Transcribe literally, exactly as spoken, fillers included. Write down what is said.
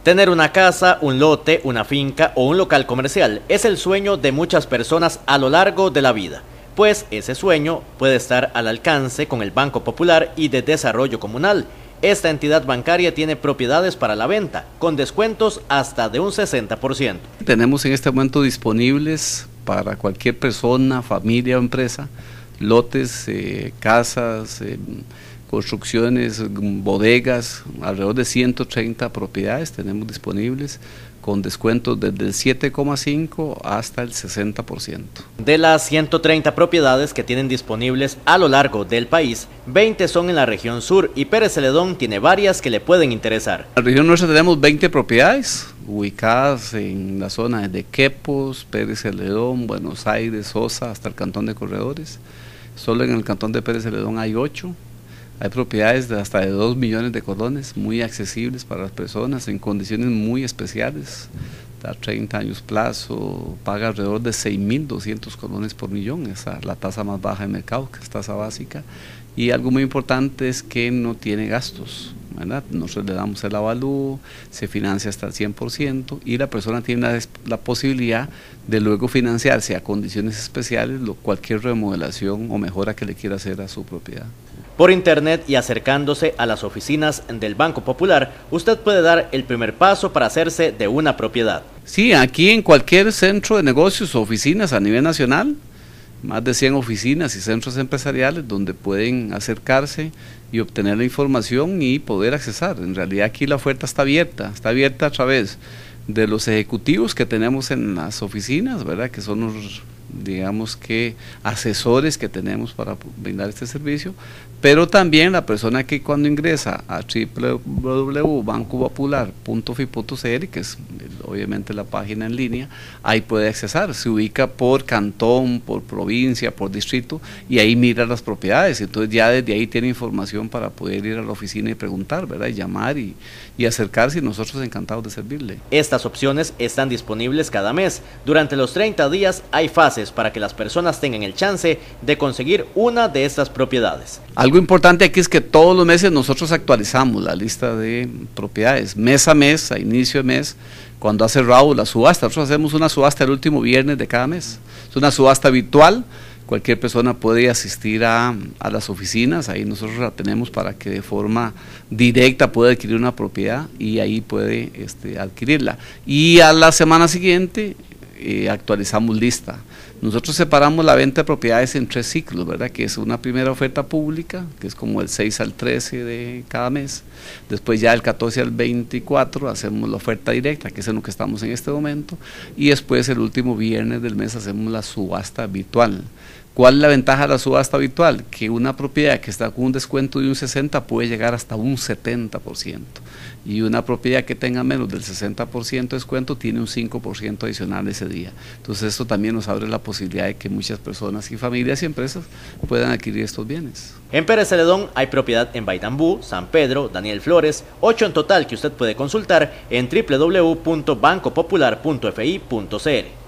Tener una casa, un lote, una finca o un local comercial es el sueño de muchas personas a lo largo de la vida, pues ese sueño puede estar al alcance con el Banco Popular y de Desarrollo Comunal. Esta entidad bancaria tiene propiedades para la venta, con descuentos hasta de un sesenta por ciento. Tenemos en este momento disponibles para cualquier persona, familia o empresa, lotes, eh, casas, eh, construcciones, bodegas, alrededor de ciento treinta propiedades tenemos disponibles con descuentos desde el siete coma cinco hasta el sesenta por ciento. De las ciento treinta propiedades que tienen disponibles a lo largo del país, veinte son en la región sur y Pérez Celedón tiene varias que le pueden interesar. En la región nuestra tenemos veinte propiedades ubicadas en la zona de Quepos, Pérez Celedón, Buenos Aires, Sosa, hasta el Cantón de Corredores. Solo en el Cantón de Pérez Celedón hay ocho. Hay propiedades de hasta de dos millones de colones, muy accesibles para las personas, en condiciones muy especiales, da treinta años plazo, paga alrededor de seis mil doscientos colones por millón, esa es la tasa más baja de mercado, que es tasa básica, y algo muy importante es que no tiene gastos, ¿verdad? Nosotros le damos el avalúo, se financia hasta el cien por ciento y la persona tiene la, la posibilidad de luego financiarse a condiciones especiales lo, cualquier remodelación o mejora que le quiera hacer a su propiedad. Por internet y acercándose a las oficinas del Banco Popular, usted puede dar el primer paso para hacerse de una propiedad. Sí, aquí en cualquier centro de negocios o oficinas a nivel nacional, más de cien oficinas y centros empresariales donde pueden acercarse y obtener la información y poder accesar. En realidad aquí la oferta está abierta, está abierta a través de los ejecutivos que tenemos en las oficinas, ¿verdad? Que son los, digamos que, asesores que tenemos para brindar este servicio, pero también la persona que cuando ingresa a doble u doble u doble u punto banco popular punto f i punto c r, que es obviamente la página en línea, ahí puede accesar, se ubica por cantón, por provincia, por distrito, y ahí mira las propiedades, entonces ya desde ahí tiene información para poder ir a la oficina y preguntar, ¿verdad? Y llamar y, y acercarse, y nosotros encantados de servirle. Estas opciones están disponibles cada mes. Durante los treinta días hay fases para que las personas tengan el chance de conseguir una de estas propiedades. Algo importante aquí es que todos los meses nosotros actualizamos la lista de propiedades, mes a mes, a inicio de mes, cuando ha cerrado la subasta. Nosotros hacemos una subasta el último viernes de cada mes. Es una subasta virtual, cualquier persona puede asistir a, a las oficinas, ahí nosotros la tenemos para que de forma directa pueda adquirir una propiedad y ahí puede este, adquirirla. Y a la semana siguiente eh, actualizamos lista. Nosotros separamos la venta de propiedades en tres ciclos, ¿verdad? Que es una primera oferta pública, que es como el seis al trece de cada mes. Después ya el catorce al veinticuatro hacemos la oferta directa, que es en lo que estamos en este momento. Y después el último viernes del mes hacemos la subasta virtual. ¿Cuál es la ventaja de la subasta virtual? Que una propiedad que está con un descuento de un sesenta por ciento puede llegar hasta un setenta por ciento. Y una propiedad que tenga menos del sesenta por ciento de descuento tiene un cinco por ciento adicional ese día. Entonces esto también nos abre la posibilidad de que muchas personas y familias y empresas puedan adquirir estos bienes. En Pérez Celedón hay propiedad en Baitambú, San Pedro, Daniel Flores, ocho en total que usted puede consultar en doble u doble u doble u punto banco popular punto f i punto c r.